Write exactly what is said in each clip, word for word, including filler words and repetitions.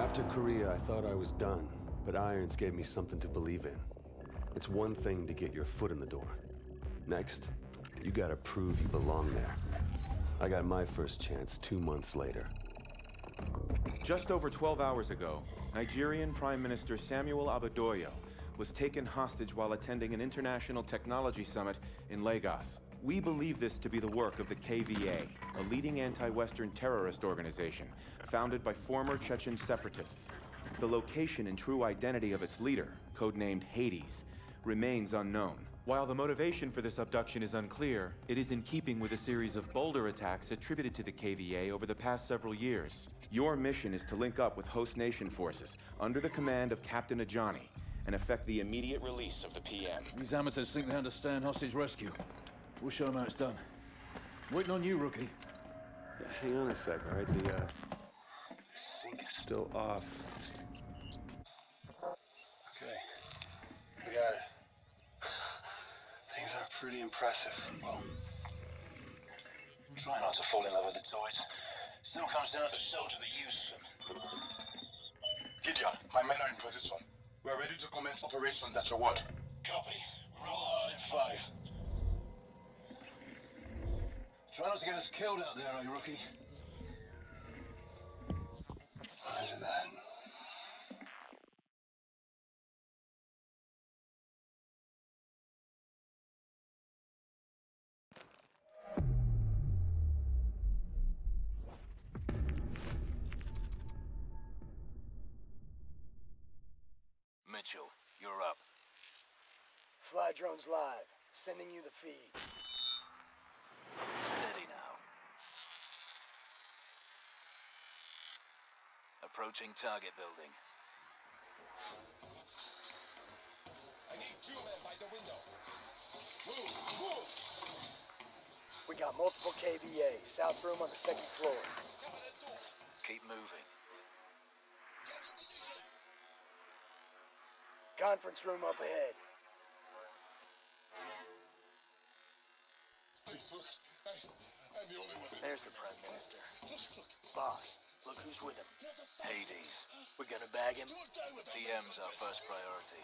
After Korea, I thought I was done, but Irons gave me something to believe in. It's one thing to get your foot in the door. Next, you gotta prove you belong there. I got my first chance two months later. Just over twelve hours ago, Nigerian Prime Minister Samuel Abadoyo was taken hostage while attending an international technology summit in Lagos. We believe this to be the work of the K V A, a leading anti-Western terrorist organization founded by former Chechen separatists. The location and true identity of its leader, codenamed Hades, remains unknown. While the motivation for this abduction is unclear, it is in keeping with a series of bolder attacks attributed to the K V A over the past several years. Your mission is to link up with host nation forces under the command of Captain Ajani and effect the immediate release of the P M. These amateurs think they understand hostage rescue. We'll show them how it's done. Waiting on you, rookie. Yeah, hang on a sec, all right? The, uh... sync is still off. Just... Okay. We got it. Things are pretty impressive. Well, try not to fall in love with the toys. Still comes down to soldier the use of them. Gideon, my men are in position. We are ready to commence operations at your word. Copy. Roll hard in five. Try not to get us killed out there, eh, rookie? Roger that. Mitchell, you're up. Fly drones live. Sending you the feed. Steady now. Approaching target building. I need two men by the window. Move, move! We got multiple K V A. South room on the second floor. Keep moving. Conference room up ahead. Please, look. I, I'm the only one. There's the Prime Minister. Boss, look who's with him. Hades. We're gonna bag him. P M's our first priority.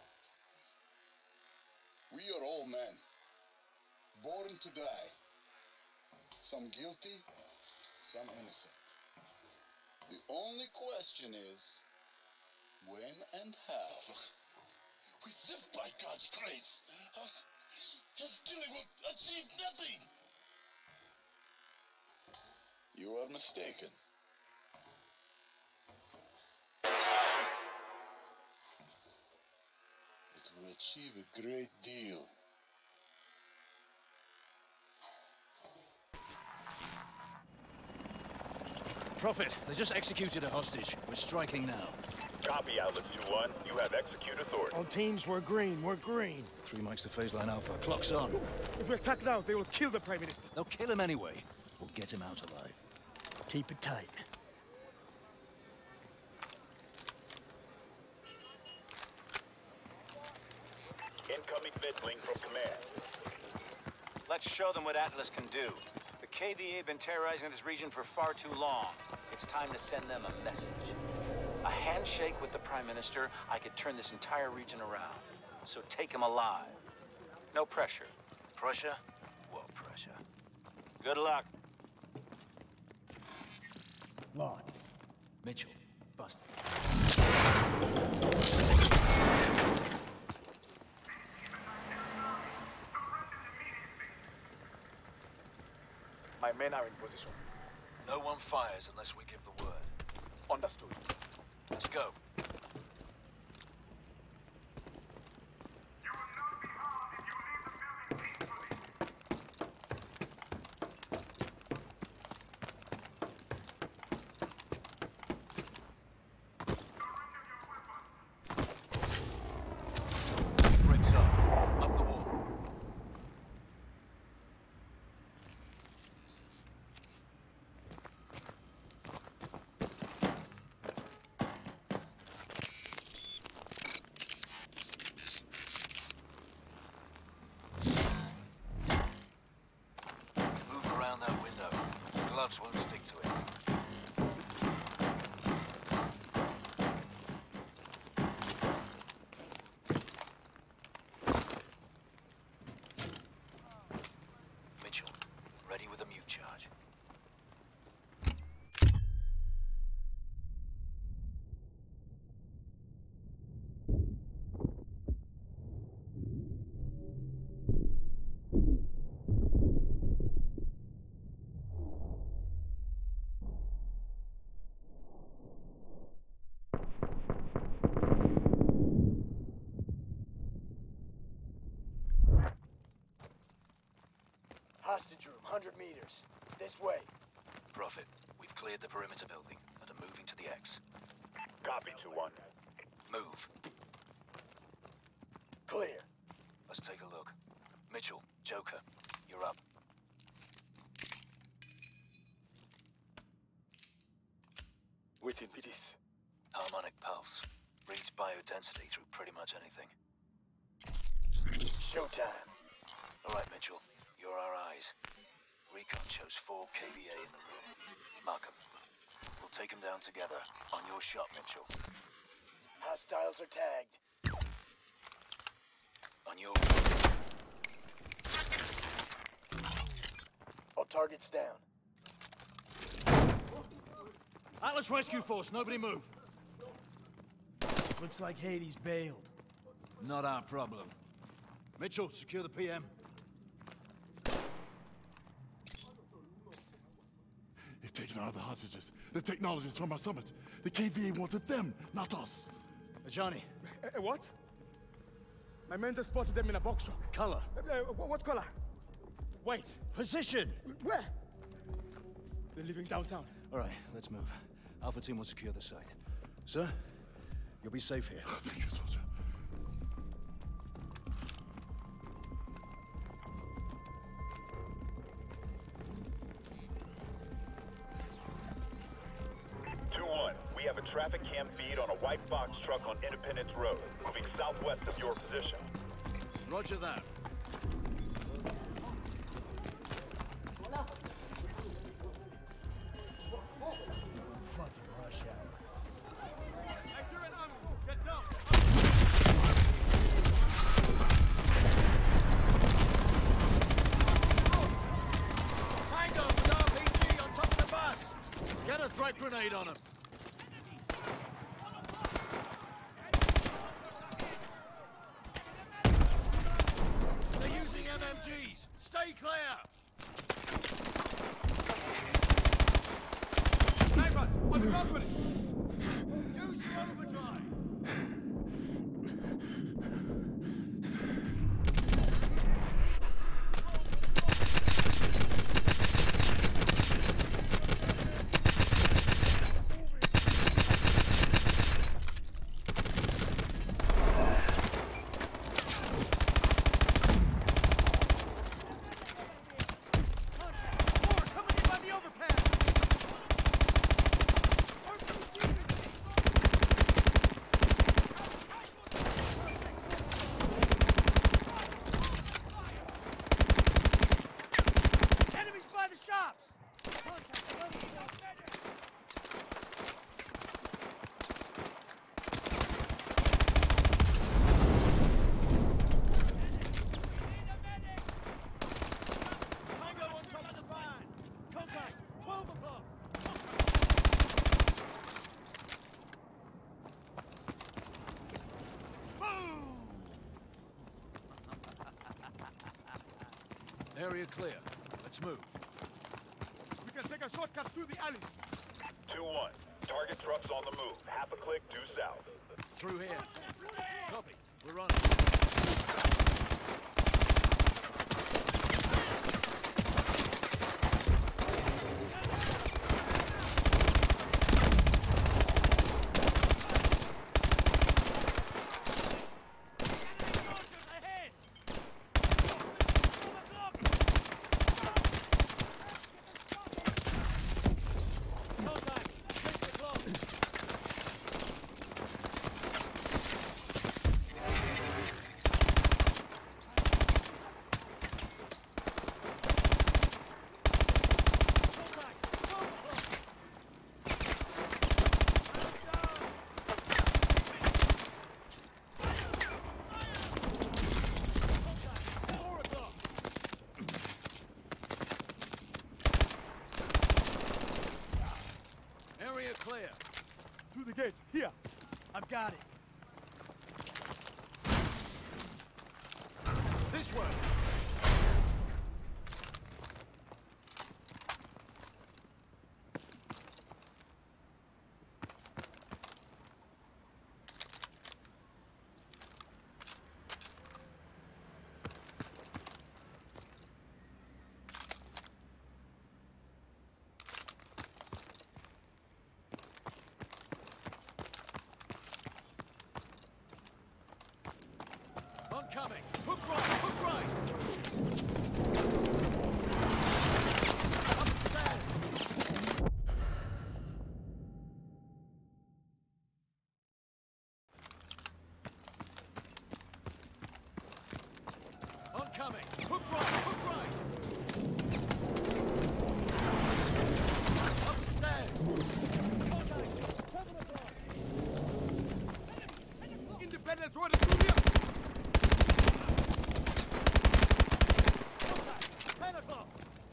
We are all men. Born to die. Some guilty, some innocent. The only question is, when and how? We live by God's grace. Uh, his killing will achieve nothing. You are mistaken. It will achieve a great deal. Prophet, they just executed a hostage. We're striking now. Copy, Atlas two one. You have execute authority. On teams, we're green, we're green. Three mics to phase line Alpha. Clock's on. If we attack now, they will kill the Prime Minister. They'll kill him anyway. We'll get him out alive. Keep it tight. Incoming midlink from command. Let's show them what Atlas can do. The K V A have been terrorizing this region for far too long. It's time to send them a message. A handshake with the Prime Minister, I could turn this entire region around. So take him alive. No pressure. Pressure? Well, pressure. Good luck. Locked. Mitchell, busted. My men are in position. No one fires unless we give the word. Understood. Let's go. Grips up. Up the wall. Hostage room, one hundred meters. This way. Prophet, we've cleared the perimeter building and are moving to the X. Copy, two one. Move. Clear. Let's take a look. Mitchell, Joker, you're up. Within P Ds. Harmonic pulse. Reads biodensity through pretty much anything. Showtime. All right, Mitchell. You're our eyes. Recon shows four K V A in the room. Mark 'em. We'll take them down together. On your shot, Mitchell. Hostiles are tagged. On your... All targets down. Atlas Rescue Force, nobody move. Looks like Hades bailed. Not our problem. Mitchell, secure the P M. They've taken out the hostages, the technologists from our summit. The K V A wanted them, not us. Johnny, Uh, what? My men just spotted them in a box truck. color, Uh, uh, wh- what color? Wait, position. where? They're leaving downtown. All right, let's move. Alpha team will secure the site. Sir, you'll be safe here. Thank you, soldier. two one, we have a traffic cam feed on a white box truck on Independence Road, moving southwest of your position. Roger that. Fucking rush hour. Tango with R P G on top of the bus. Get a threat grenade on him. They're using M M Gs. Stay clear. Snipers! On the balcony! Use your overdrive. Enemies by the shops! Tango on top of the van. Contact. twelve o'clock. Area clear. Let's move. We can take a shortcut through the alleys. two one, target trucks on the move, half a click due south. Through here. Copy. We're running. Area clear. Through the gate, here. I've got it. This way. Incoming! Hook right! Hook right! Upstairs! Oncoming! Hook right! Hook right! Upstairs! Independence Road is through here! ten o'clock!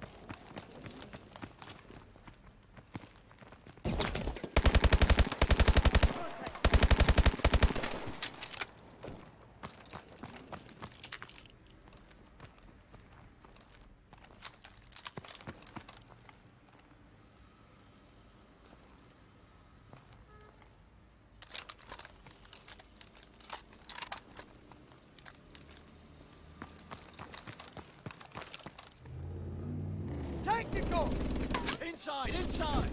Tactical! Inside! Inside!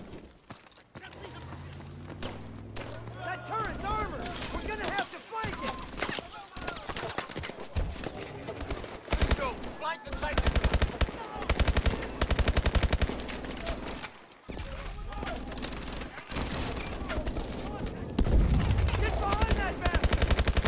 That turret's armored! We're gonna have to flank it! Let's go! Flank the tactical! Get behind that bastard!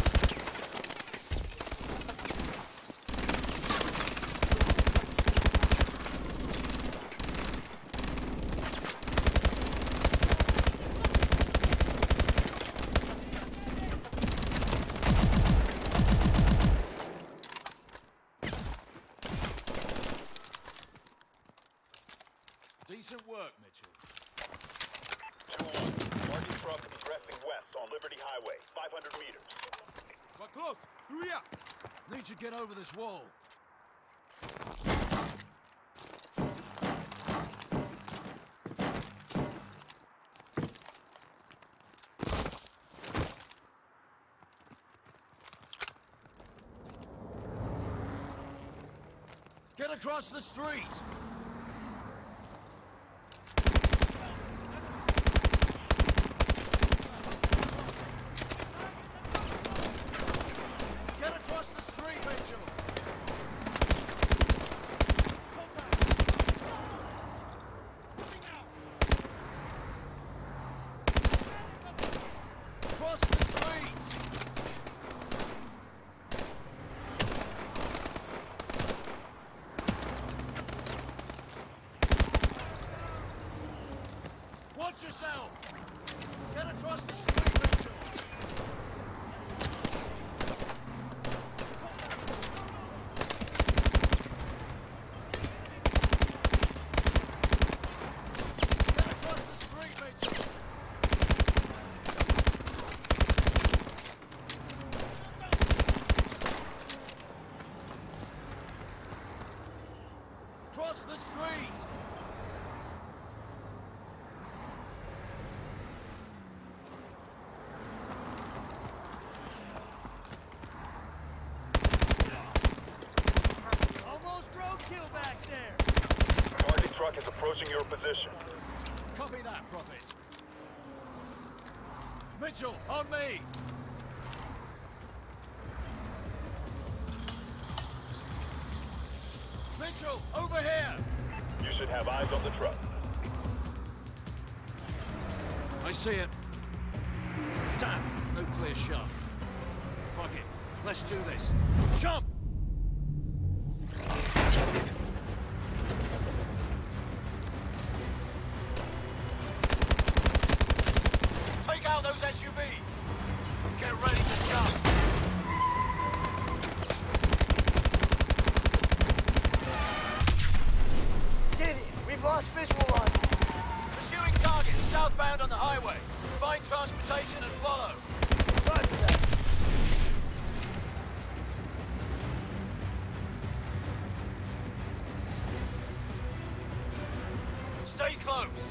Decent work, Mitchell. two one. Marty truck progressing west on Liberty Highway, five hundred meters. We're close! Through here! Need to get over this wall. Get across the street! Get across the street, Mitchell! Cross the street! Watch yourself! Get across the street, Mitchell! Get across the street, Mitchell! Cross the street! Almost roadkill back there! Marty truck is approaching your position. Copy that, Prophet. Mitchell, on me! Mitchell, over here! You should have eyes on the truck. I see it. Damn, no clear shot. Fuck it, let's do this. Jump! Take out those S U Vs! Get ready to jump! Gideon, we've lost visual on you. Pursuing target southbound on the highway. Find transportation and follow. Roger that. Stay close.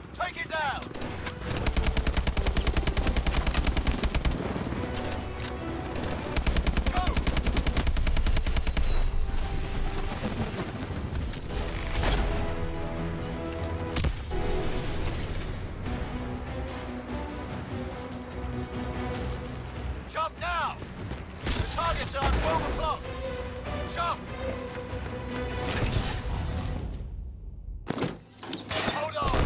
Take it down! Jump now! The target's on twelve o'clock! Jump! Hold on!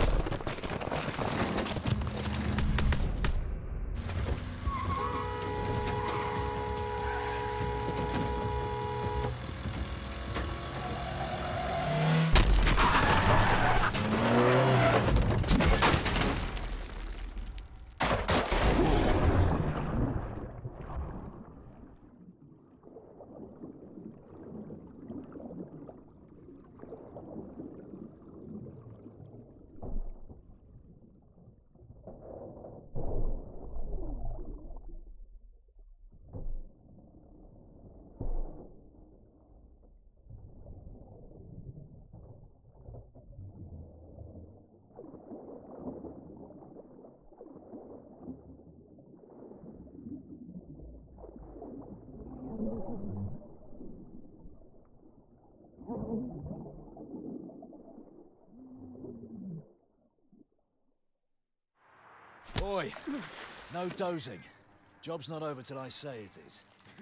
Boy, no dozing. Job's not over till I say it is.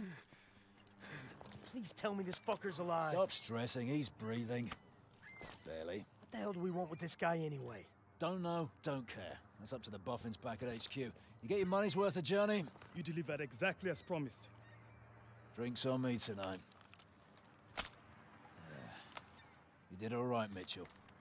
Please tell me this fucker's alive. Stop stressing, he's breathing. Barely. What the hell do we want with this guy anyway? Don't know, don't care. That's up to the boffins back at H Q. You get your money's worth of journey? You delivered exactly as promised. Drinks on me tonight. Yeah. You did all right, Mitchell.